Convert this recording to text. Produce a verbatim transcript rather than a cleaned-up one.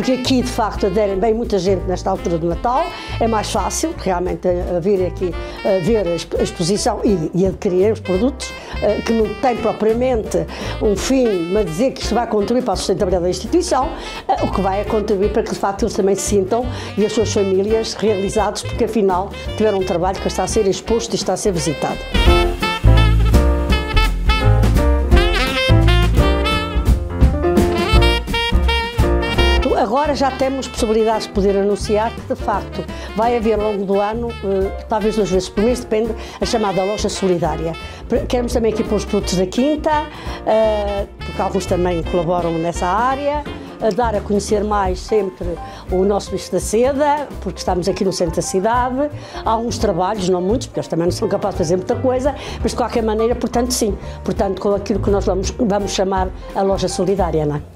porque aqui de facto aderem bem muita gente nesta altura do Natal, é mais fácil realmente a, a vir aqui a ver a exposição e, e adquirir os produtos, a, que não tem propriamente um fim, mas dizer que isto vai contribuir para a sustentabilidade da instituição, a, o que vai contribuir para que de facto eles também se sintam e as suas famílias realizados, porque afinal tiveram um trabalho que está a ser exposto e está a ser visitado. Agora já temos possibilidades de poder anunciar que, de facto, vai haver ao longo do ano, talvez duas vezes por mês, depende, a chamada loja solidária. Queremos também aqui pôr os produtos da Quinta, porque alguns também colaboram nessa área, a dar a conhecer mais sempre o nosso bicho da seda, porque estamos aqui no centro da cidade. Há alguns trabalhos, não muitos, porque eles também não são capazes de fazer muita coisa, mas de qualquer maneira, portanto, sim. Portanto, com aquilo que nós vamos, vamos chamar a loja solidária, não é?